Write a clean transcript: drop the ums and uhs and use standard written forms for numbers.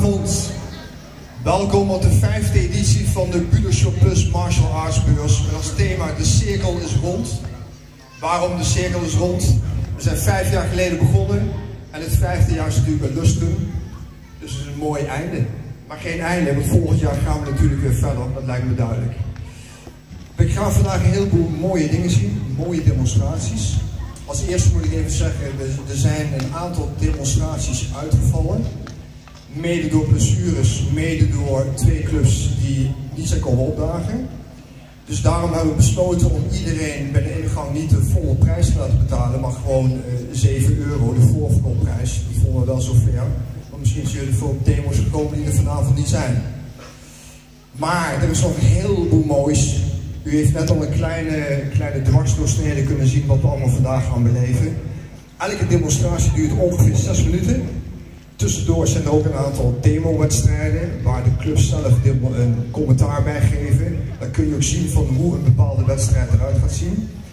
Goedenavond. Welkom op de 5e editie van de Budoshop Plus Martial Arts Beurs met als thema de cirkel is rond. Waarom de cirkel is rond? We zijn 5 jaar geleden begonnen en het 5e jaar is natuurlijk een lustrum. Dus het is een mooi einde. Maar geen einde, want volgend jaar gaan we natuurlijk weer verder, dat lijkt me duidelijk. We gaan vandaag een heleboel mooie dingen zien, mooie demonstraties. Als eerste moet ik even zeggen, er zijn een aantal demonstraties uitgevallen. Mede door blessures, mede door 2 clubs die niet zijn komen opdagen. Dus daarom hebben we besloten om iedereen bij de ingang niet de volle prijs te laten betalen, maar gewoon 7 euro, de voorverkoopprijs. Dat vonden we wel zo fair. Want misschien zijn jullie voor demos gekomen die er vanavond niet zijn. Maar er is nog een heleboel moois. U heeft net al een kleine dwarsdoorsnede kunnen zien wat we allemaal vandaag gaan beleven. Elke demonstratie duurt ongeveer 6 minuten. Tussendoor zijn er ook een aantal demo-wedstrijden waar de clubs zelf een commentaar bij geven. Dan kun je ook zien van hoe een bepaalde wedstrijd eruit gaat zien.